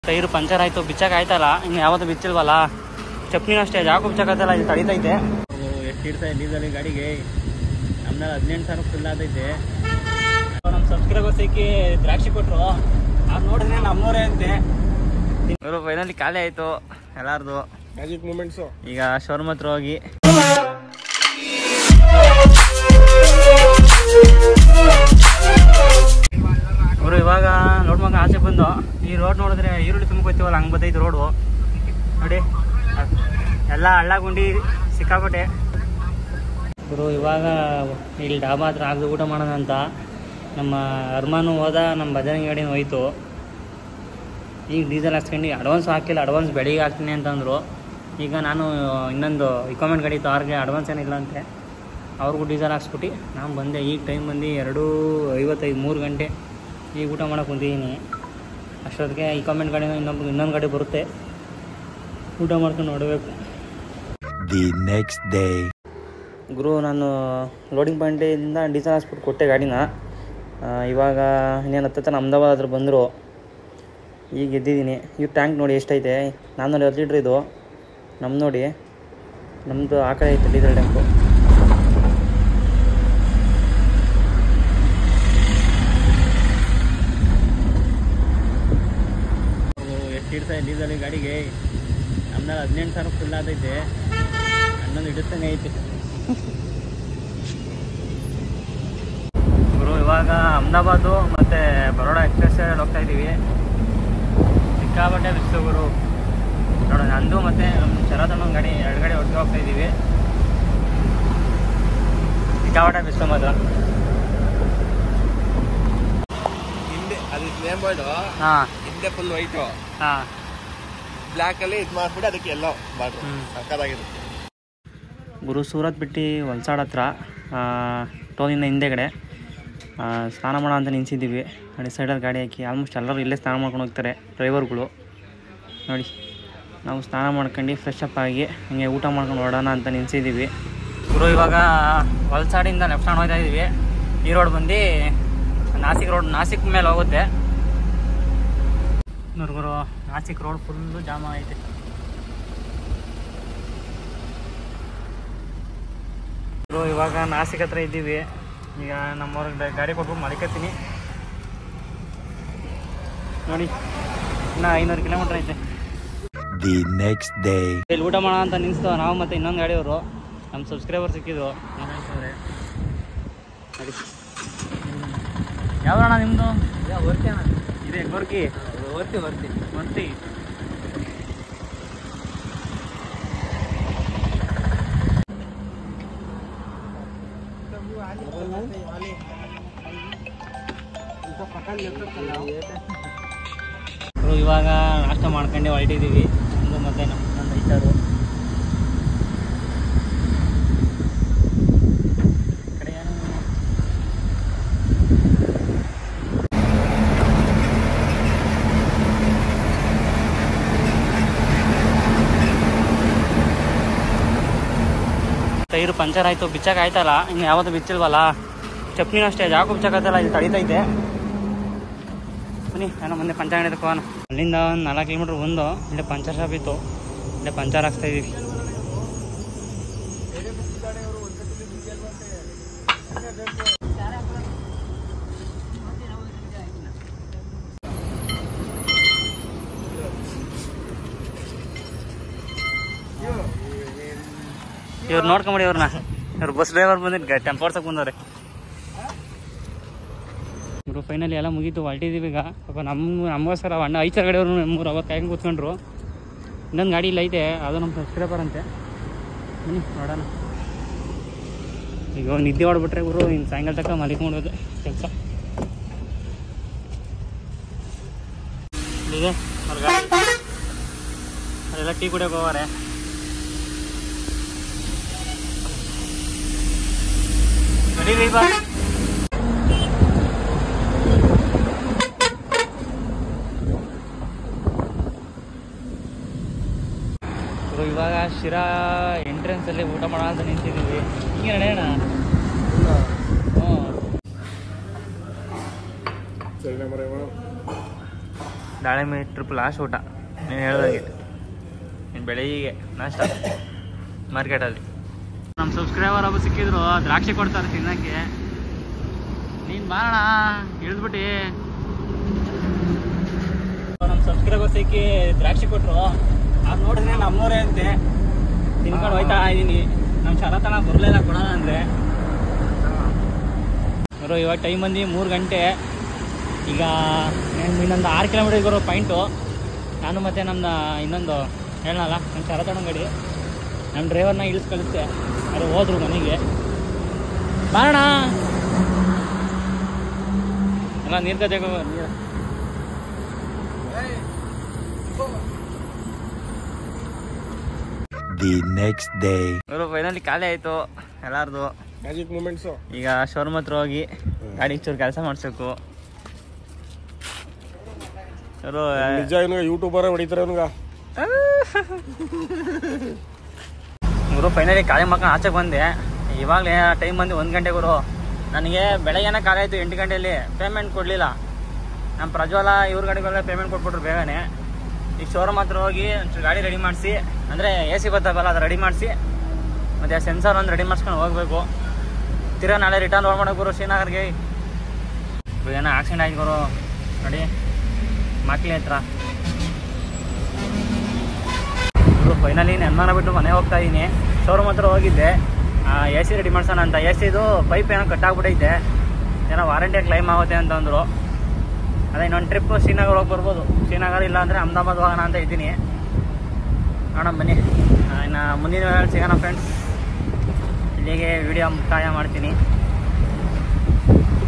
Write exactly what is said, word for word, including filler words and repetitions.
Tyre puncture ಆಯಿತು, ಬಿಚ್ಚಕ್ಕೆ ಆಯ್ತಲ್ಲ. ಇನ್ನು ಯಾವತ್ತೂ ಬಿಚ್ಚಿಲ್ವಲ್ಲ, ಚಪ್ನಿನೂ ಅಷ್ಟೇ ಜಾಕು ಬಿಚ್ಚಕ್ಕಾಯ್ತಲ್ಲ, ಇದು ತಡೀತೈತೆ. ಎಷ್ಟು ಇಡ್ತಾ ಡೀಸೆಲ್ ಗಾಡಿಗೆ ನಮ್ನಲ್ಲಿ ಹದಿನೆಂಟು ಸಾವಿರ ಫುಲ್ ಆಗೈತೆ. ನಮ್ಮ ಸಬ್ಸ್ಕ್ರೈಬರ್ ಸಿಕ್ಕಿ ದ್ರಾಕ್ಷಿ ಕೊಟ್ಟರು, ಅವ್ರು ನೋಡಿದ್ರೆ ನಮ್ಮೂರೇ ಅಂತೆ. ಇವರು ಫೈನಲಿ ಖಾಲಿ ಆಯಿತು ಎಲ್ಲಾರ್ದು ಮ್ಯಾಜಿಕ್ ಮೂಮೆಂಟ್ಸು. ಈಗ ಶೋರೂಮ್ ಹತ್ರ ಹೋಗಿ ಅವರು ಇವಾಗ ನೋಡ್ಮಗ ಆಚೆ ಬಂದು ಈ ರೋಡ್ ನೋಡಿದ್ರೆ ಈರುಳ್ಳಿ ತುಂಬ್ಕೊತೀವಲ್ಲ, ಹಂಗೆ ಬತ್ತೈತೆ ರೋಡು ನೋಡಿ, ಎಲ್ಲ ಹಳ್ಳ ಗುಂಡಿ ಸಿಕ್ಕಾಪಟ್ಟೆ. ಇವರು ಇವಾಗ ಇಲ್ಲಿ ಡಾಬಾ ಹತ್ರ ಆಗದು ಊಟ ಮಾಡೋಣ ಅಂತ ನಮ್ಮ ಅರ್ಮಾನು ಹೋದ, ನಮ್ಮ ಬಜರಂಗಿ ಗಾಡಿನೂ ಹೋಯ್ತು. ಈಗ ಡೀಸೆಲ್ ಹಾಕ್ಸ್ಕೊಂಡು ಅಡ್ವಾನ್ಸ್ ಹಾಕಿಲ್ಲ, ಅಡ್ವಾನ್ಸ್ ಬೆಳಿಗ್ಗೆ ಹಾಕ್ತೀನಿ ಅಂತಂದರು. ಈಗ ನಾನು ಇನ್ನೊಂದು ಇಕ್ವಿಪ್ಮೆಂಟ್ ಗಾಡಿ ಇತ್ತು, ಅವ್ರಿಗೆ ಅಡ್ವಾನ್ಸ್ ಏನಿಲ್ಲ ಅಂತೆ, ಅವ್ರಿಗೂ ಡೀಸೆಲ್ ಹಾಕ್ಸ್ಬಿಟ್ಟು ನಾನು ಬಂದೆ. ಈಗ ಟೈಮ್ ಬಂದು ಎರಡು ಐವತ್ತೈದು ಮೂರು ಗಂಟೆ. ಈಗ ಊಟ ಮಾಡೋಕೆ ಕುಂತಿದ್ದೀನಿ. ಅಷ್ಟೊತ್ತಿಗೆ ಇಕ್ವಿಪ್ಮೆಂಟ್ ಗಾಡಿನ ಇನ್ನೊಂದು ಇನ್ನೊಂದು ಗಾಡಿ ಬರುತ್ತೆ, ಊಟ ಮಾಡ್ಕೊಂಡು ನೋಡಬೇಕು. ದಿ ನೆಕ್ಸ್ಟ್ ಡೇ ಗುರು, ನಾನು ಲೋಡಿಂಗ್ ಪಾಯಿಂಟಿಂದ ಡೀಸೆಲ್ ಹಾಕ್ಸ್ಬಿಟ್ಟು ಕೊಟ್ಟೆ ಗಾಡಿನ. ಇವಾಗ ಇನ್ನೇನು ಹತ್ತತ್ತ ಅಹಮದಾಬಾದ್ ಹತ್ರ ಬಂದರು. ಈಗ ಎದ್ದಿದ್ದೀನಿ. ಈ ಟ್ಯಾಂಕ್ ನೋಡಿ ಎಷ್ಟೈತೆ, ನಾನ್ನೂರ ಐವತ್ತು ಲೀಟ್ರ್ ಇದು. ನಮ್ಮ ನೋಡಿ, ನಮ್ಮದು ಆ ಕಡೆ ಐತೆ ಡೀಸೆಲ್ ಟ್ಯಾಂಕು. ಎಷ್ಟು ಇಡ್ತಾ ಡೀಸೆಲ್ ಗಾಡಿಗೆ ನಮ್ನಲ್ಲಿ ಹದಿನೆಂಟು ಸಾವಿರ ಫುಲ್ ಆಗೈತೆ, ಹನ್ನೊಂದು ಹಿಡಿಸ್ದಂಗೆ ಐತೆ. ಗುರು, ಇವಾಗ ಅಹಮದಾಬಾದು ಮತ್ತು ಬರೋಡ ಎಕ್ಸ್ಪ್ರೆಸ್ ಹೋಗ್ತಾ ಇದ್ದೀವಿ. ಸಿಕ್ಕಾಪಟ್ಟೆ ಬಿಸಿಲು ಗುರು. ನೋಡೋಣ, ನಂದು ಮತ್ತು ನಮ್ಮ ಶರದಣ್ಣ ಗಾಡಿ ಎರಡು ಗಾಡಿ ಒಟ್ಟಿಗೆ ಹೋಗ್ತಾ ಇದ್ದೀವಿ. ಸಿಕ್ಕಾಪಟ್ಟೆ ಬಿಸಿಲು ಮಾತ್ರ. ಹಿಂದೆ ಅದು ನೇಮ್ ಬೋರ್ಡು, ಹಾಂ, ಹಿಂದೆ ಫುಲ್ ವೈಟು, ಹಾಂ, ಬ್ಲ್ಯಾಕಲ್ಲಿ ಇದು ಮಾಡಿಬಿಟ್ಟು ಅದಕ್ಕೆ ಎಲ್ಲೋ ಬಾರ್ಡ್ರು ಸಕ್ಕದಾಗಿರುತ್ತೆ. ಗುರು, ಸೂರತ್ ಬಿಟ್ಟು ವಲ್ಸಾಡ್ ಹತ್ರ ಟೋಲಿನ ಹಿಂದೆಗಡೆ ಸ್ನಾನ ಮಾಡೋ ಅಂತ ನಿಲ್ಸಿದ್ದೀವಿ. ನೋಡಿ, ಸೈಡಲ್ಲಿ ಗಾಡಿ ಹಾಕಿ ಆಲ್ಮೋಸ್ಟ್ ಎಲ್ಲರೂ ಇಲ್ಲೇ ಸ್ನಾನ ಮಾಡ್ಕೊಂಡು ಹೋಗ್ತಾರೆ ಡ್ರೈವರ್ಗಳು. ನೋಡಿ, ನಾವು ಸ್ನಾನ ಮಾಡ್ಕೊಂಡು ಫ್ರೆಶ್ ಅಪ್ ಆಗಿ ಹಂಗೆ ಊಟ ಮಾಡ್ಕೊಂಡು ಹೊಡೋಣ ಅಂತ ನಿಲ್ಸಿದ್ದೀವಿ. ಗುರು, ಇವಾಗ ವಲ್ಸಾಡಿಂದ ಲೆಫ್ಟ್ ಹ್ಯಾಂಡ್ ಹೋಗ್ತಾ ಇದ್ದೀವಿ. ಈ ರೋಡ್ ಬಂದು ನಾಸಿಕ್ ರೋಡ್, ನಾಸಿಕ್ ಮೇಲೆ ಹೋಗುತ್ತೆ. ನೋಡಿ ಗುರು, ನಾಸಿಕ್ ರೋಡ್ ಫುಲ್ಲು ಜಾಮ ಐತೆ. ಗುರು, ಇವಾಗ ನಾಸಿಕ್ ಹತ್ರ ಇದ್ದೀವಿ. ಈಗ ನಮ್ಮವ್ರಿಗೆ ಗಾಡಿ ಕೊಟ್ಬಿಟ್ಟು ಮಲಿಕತ್ತೀನಿ. ನೋಡಿ, ಇನ್ನು ಐನೂರು ಕಿಲೋಮೀಟ್ರ್ ಐತೆ. ದಿ ನೆಕ್ಸ್ಟ್ ಡೇ ಇಲ್ಲಿ ಊಟ ಮಾಡೋಣ ಅಂತ ನಿಲ್ಸ್ತು ನಾವು ಮತ್ತು ಇನ್ನೊಂದು ಗಾಡಿಯವರು. ನಮ್ಮ ಸಬ್ಸ್ಕ್ರೈಬರ್ ಸಿಕ್ಕಿದ್ರು. ನೋಡಿ, ಯಾವ ಅಣ್ಣ ನಿಮ್ಮದು? ವರ್ತಿ ಅಣ್ಣ. ಇದೆ ಗೋರ್ಕಿ ವರ್ತಿ ವರ್ತಿ ವರ್ತಿ ಇವಾಗ ನಾಷ್ಟ ಮಾಡ್ಕೊಂಡೆ ಹೊರಟಿದ್ದೀವಿ. ಒಂದು ಮತ್ತೆ ನಮ್ಮ ರೈತರು ಕಡೆ ಏನು ಟೈರು ಪಂಚರ್ ಆಯಿತು, ಬಿಚ್ಚಕ್ಕೆ ಆಯ್ತಲ್ಲ. ಇನ್ನು ಯಾವತ್ತೂ ಬಿಚ್ಚಿಲ್ವಲ್ಲ, ಚಪ್ನಿನೂ ಅಷ್ಟೇ ಜಾಕು ಬಿಚ್ಚಕ್ಕಾಯ್ತಲ್ಲ, ಇದು ತಡೀತೈತೆ. ಬನ್ನಿ, ನಾನು ಮೊನ್ನೆ ಪಂಚರ್ ಅಂಗಡಿ ತಗೋಣ. ಅಲ್ಲಿಂದ ಒಂದು ನಾಲ್ಕು ಕಿಲೋಮೀಟ್ರ್ ಬಂದು ಇಲ್ಲೇ ಪಂಚರ್ ಶಾಪ್ ಇತ್ತು, ಇಲ್ಲೇ ಪಂಚರ್ ಹಾಕ್ಸ್ತಾ ಇದ್ದೀವಿ. ಇವ್ರು ನೋಡ್ಕೊಂಬಿಡಿ, ಇವ್ರನ್ನ ಇವ್ರು ಬಸ್ ಡ್ರೈವರ್ ಬಂದಿದ್ದು ಟೆಂಪೋ ಓಡ್ಸಕ್ಕೆ ಬಂದವ್ರೆ. ಇವರು ಫೈನಲಿ ಎಲ್ಲ ಮುಗೀತು, ಹೊರಟಿದ್ದೀವಿ ಈಗ. ಪಾಪ ನಮ್ಮ ನಮಗೋಸ್ಕರ ಅಣ್ಣ ಐಚರ್ ಗಾಡಿಯವರು ಮೂರು ಅವತ್ತು ಕಾಯ್ಕೊಂಡು ಕೂತ್ಕೊಂಡ್ರು. ಇನ್ನೊಂದು ಗಾಡಿ ಇಲ್ಲ ಐತೆ, ಅದು ನಮ್ಮ ಸಬ್ಸ್ಕ್ರೈಬರ್ ಅಂತೆ. ಬನ್ನಿ ನೋಡೋಣ. ಈಗ ನಿದ್ದೆ ಹೊಡ್ಬಿಟ್ರೆ ಇವರು ಇನ್ನು ಸಾಯಂಕಾಲ ತನಕ ಮಲಿಕೊಂಡ್ಬೋದು ಕೆಲಸ ಇದೆ. ಅವ್ರ ಗಾಡಿ ಅದೆಲ್ಲ ಟೀ ಕುಡಿಯೋಕೆ ಹೋಗಾರೆ. ನಡೀರಿ ಬಾ. ಇವಾಗ ಶಿರಾ ಎಂಟ್ರೆನ್ಸಲ್ಲಿ ಊಟ ಮಾಡೋಣ ಅಂತ ನಿಂತಿದ್ದೀವಿ. ಹಿಂಗೆ ನಡೆಯೋಣ. ಹ್ಞೂ, ದಾಳಿಂಬೆ ಟ್ರಿಪ್ ಲಾಸ್ಟ್ ಊಟ ನೀನು ಹೇಳ್ದಾಗೆ ಇನ್ನು ಬೆಳಿಗ್ಗೆ ನಾಷ್ಟ ಮಾರ್ಕೆಟಲ್ಲಿ. ನಮ್ಮ ಸಬ್ಸ್ಕ್ರೈಬರ್ ಒಬ್ಬ ಸಿಕ್ಕಿದ್ರು, ದ್ರಾಕ್ಷಿ ಕೊಡ್ತಾರೆ ತಿನ್ನೋಕ್ಕೆ. ನೀನು ಬಾಣ ಇಳಿದ್ಬಿಟ್ಟು ನಮ್ಮ ಸಬ್ಸ್ಕ್ರೈಬರ್ ಸಿಕ್ಕಿ ದ್ರಾಕ್ಷಿ ಕೊಟ್ಟರು. ಅದು ನೋಡಿದ್ರೆ ನಮ್ಮೂರೇ ಅಂತೆ ತಿನ್ಕೊಂಡು ಹೋಯ್ತಾ ಇದ್ದೀನಿ. ನಮ್ಮ ಶರತನ ಬರಲಿಲ್ಲ ಕೊಡೋಣ ಅಂದರೆ ಬರೋ. ಇವಾಗ ಟೈಮ್ ಬಂದು ಮೂರು ಗಂಟೆ. ಈಗ ಇನ್ನೊಂದು ಆರು ಕಿಲೋಮೀಟರ್ ಬರೋ ಪಾಯಿಂಟು. ನಾನು ಮತ್ತು ನಮ್ಮ ಇನ್ನೊಂದು ಹೇಳಲ್ಲ ನಮ್ಮ ಶರತನ ಗಾಡಿ ನಮ್ಮ ಡ್ರೈವರ್ನ ಇಳಿಸ್ ಕಳಿಸ್ತೆ. ಅದು ಹೋದ್ರು ಮನೆಗೆ. ಬಾರಣ ಎಲ್ಲ ನೀರು ಕತೆಗೋ ನೀರು. The next day. ಇವರು ಫೈನಲಿ ಖಾಲಿ ಆಯಿತು ಎಲ್ಲಾರ್ದು. Magic movements. ಈಗ ಶೋರೂಮ್ ಹತ್ರ ಹೋಗಿ ಗಾಡಿ ಚೂರು ಕೆಲಸ ಮಾಡಿಸ್ಬೇಕು. ಇವರು ನಿಜ ಇವನಿಗೆ ಯೂಟ್ಯೂಬರ್ ಹೊಡಿತಾರೆ ಅವನಿಗೆ. ಗುರು ಫೈನಲಿ ಖಾಲಿ ಮಾಡ್ಕೊಂಡು ಆಚೆಗೆ ಬಂದೆ. ಇವಾಗಲೇ ಟೈಮ್ ಬಂದು ಒಂದು ಗಂಟೆ ಗುರು. ನನಗೆ ಬೆಳಗ್ಗೆನೇ ಖಾಲಿ ಆಯಿತು ಎಂಟು ಗಂಟೆಯಲ್ಲಿ. ಪೇಮೆಂಟ್ ಕೊಡಲಿಲ್ಲ ನಮ್ಮ ಪ್ರಜ್ವಲ. ಇವ್ರ ಗಾಡಿಗೆಲ್ಲ ಪೇಮೆಂಟ್ ಕೊಟ್ಬಿಟ್ರು ಬೇಗನೆ. ಈಗ ಶೋರೂಮ್ ಹತ್ರ ಹೋಗಿ ಒಂಚೂರು ಗಾಡಿ ರೆಡಿ ಮಾಡಿಸಿ, ಅಂದರೆ ಎ ಸಿ ಬರ್ತವಲ್ಲ ಅದು ರೆಡಿ ಮಾಡಿಸಿ, ಮತ್ತು ಸೆನ್ಸರ್ ಒಂದು ರೆಡಿ ಮಾಡಿಸ್ಕೊಂಡು ಹೋಗಬೇಕು. ತಿರ್ಗಾ ನಾಳೆ ರಿಟರ್ನ್ ರೋಡ್ ಮಾಡೋಕೆ ಗುರು ಶ್ರೀನಗರ್ಗೆ. ಏನೋ ಆಕ್ಸಿಡೆಂಟ್ ಆಯ್ತು ಗುರು ನೋಡಿ ಮಕ್ಳಿ ಹತ್ರ. ಗುರು ಫೈನಲಿ ನೆನ್ಮಾನ ಬಿಟ್ಟು ಮನೆ ಹೋಗ್ತಾ ಇದ್ದೀನಿ. ಶೋರೂಮ್ ಹತ್ರ ಹೋಗಿದ್ದೆ ಎ ಸಿ ರೆಡಿ ಮಾಡ್ಸೋಣ ಅಂತ. ಎ ಸಿದು ಪೈಪ್ ಏನೋ ಕಟ್ಟಾಗ್ಬಿಟ್ಟೈತೆ, ಏನೋ ವಾರಂಟಿ ಕ್ಲೈಮ್ ಆಗುತ್ತೆ ಅಂತಂದರು. ಅದೇ ಇನ್ನೊಂದು ಟ್ರಿಪ್ ಶ್ರೀನಗರ್ ಹೋಗಿ ಬರ್ಬೋದು. ಶ್ರೀನಗರ್ ಇಲ್ಲ ಅಂದರೆ ಅಹಮದಾಬಾದ್ ಹೋಗೋಣ ಅಂತ ಇದ್ದೀನಿ. ನೋಡೋಣ ಬನ್ನಿ. ಇನ್ನು ಮುಂದಿನ ಸಿಗೋಣ ಫ್ರೆಂಡ್ಸ್. ಇಲ್ಲಿಗೆ ವಿಡಿಯೋ ಮುಕ್ತಾಯ ಮಾಡ್ತೀನಿ.